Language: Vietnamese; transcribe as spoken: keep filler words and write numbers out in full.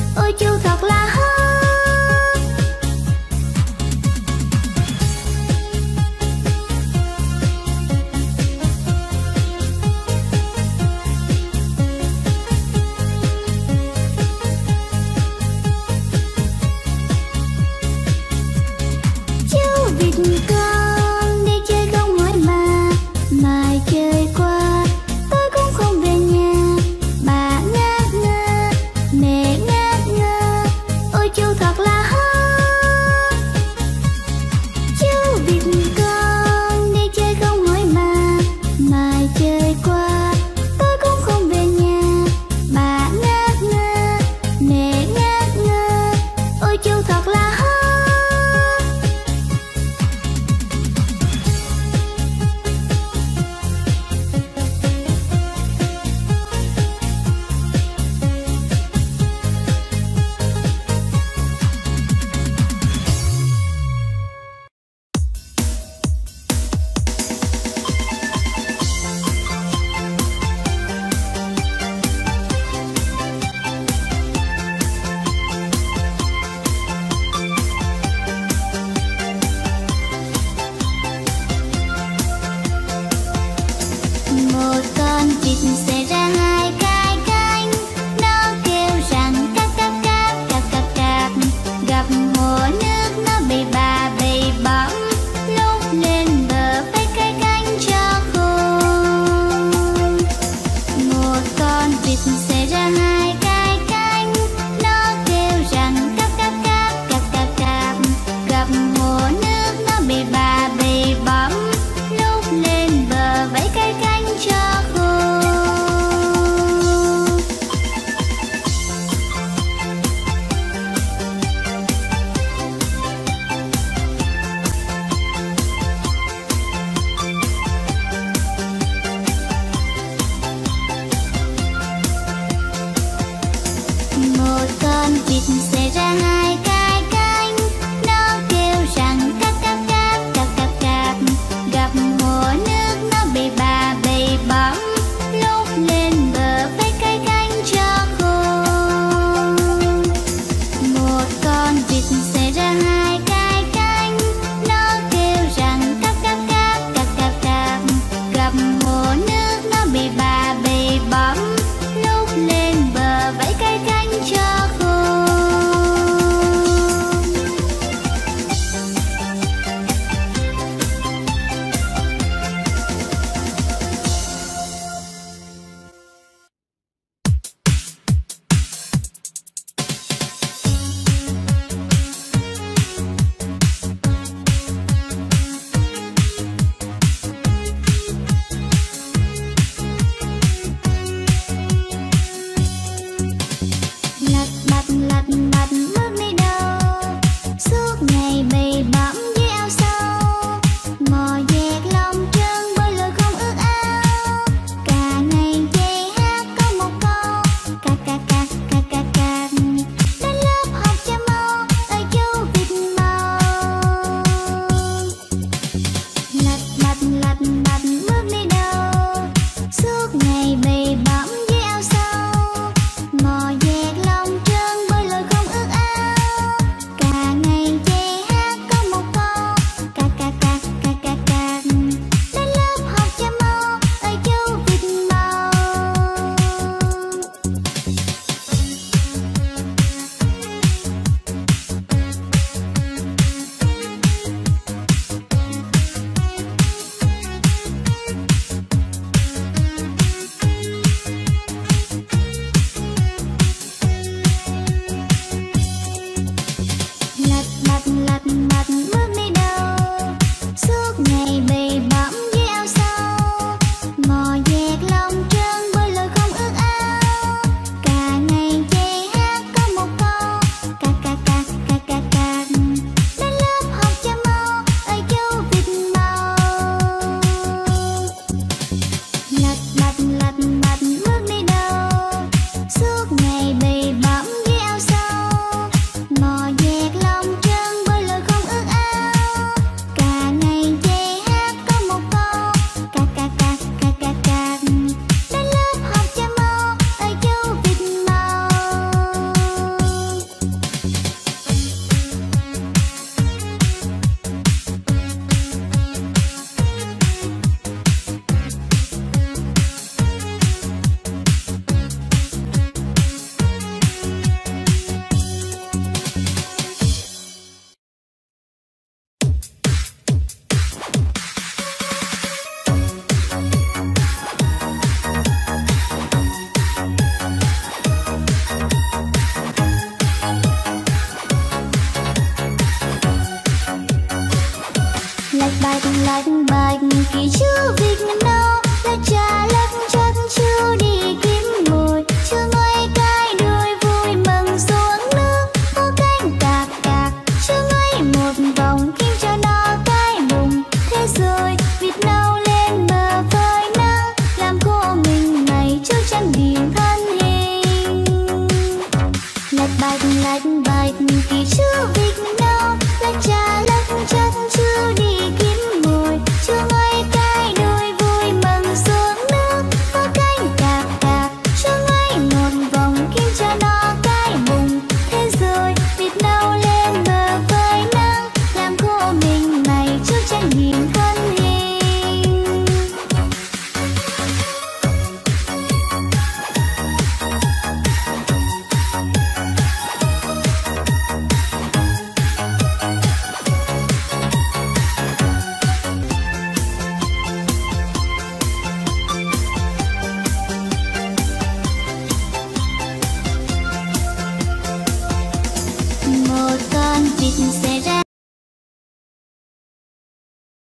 ôi chu thật là hot. Chú vịt con đi chơi không hỏi mà, mà chơi qua tôi cũng không về nhà. Bà ngáp ngơ, mẹ ngáp ngơ, ôi chú thật là hot. Chú vịt con đi chơi không hỏi mà, mà chơi qua tôi cũng không về nhà. Bà ngáp ngơ, mẹ ngáp ngơ, ôi chú thật là hot. Một con vịt xẻ ra hai cái cánh, nó kêu rằng cáp cáp cáp cáp cáp cáp. Gặp hồ nước nó bị bà bị bõm, lúc lên bờ phải cái cánh cho khô. Một con vịt xẻ ra hai cái cánh, nó kêu rằng cáp cáp cáp cáp cáp cáp. Gặp hồ nước nó bị bà bị bõm, lúc lên bờ vẫy cái cánh cho khô. Một con vịt xẻ ra hai cái cánh, nó kêu rằng cáp cáp cáp cáp cáp cáp. Gặp hồ nước nó bị bà bị bõm, lúc lên bờ vẫy cái cánh cho khô. Một con vịt xẻ ra hai cái cánh, nó kêu rằng cáp cáp cáp cáp cáp cáp. Gặp hồ nước nó bị bà bị bõm, lúc lên bờ vẫy cái cánh cho khô. bạch lạch bạch kỳ trước vì